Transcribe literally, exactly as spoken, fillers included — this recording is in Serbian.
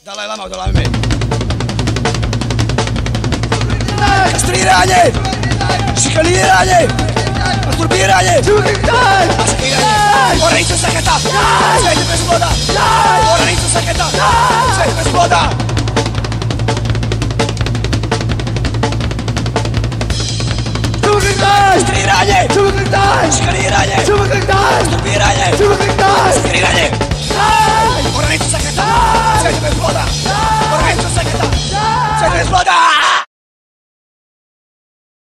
Dalaj Lama, Dalaj me. Kastriranje! Šikaniranje! Masturbiranje! Oranicu saketa! Sveti bez voda! Oranicu saketa! Sveti bez voda! Kastriranje! Šikaniranje! Masturbiranje!